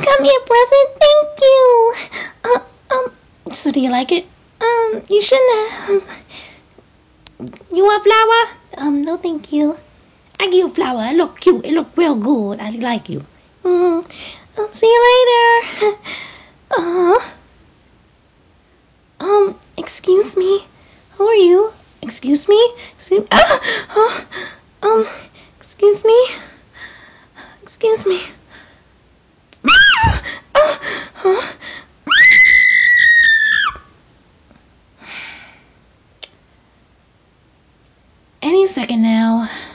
Come here, present. Thank you. So do you like it? You shouldn't have. You want flower? No, thank you. I give you flower. It look cute. It look real good. I like you. I'll see you later. Excuse me. Who are you? Excuse me? Excuse me? Excuse me. Any second now.